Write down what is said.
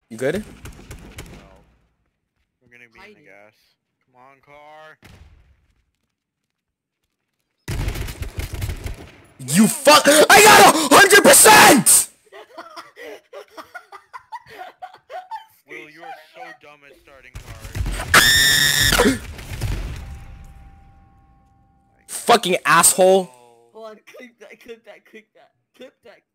You good? No. We're gonna be in the gas. Come on, car. You fuck! I got 100%! Will, you are so dumb at starting cars. Fucking asshole. Oh. Hold on, clip that, clip that, clip that, clip that.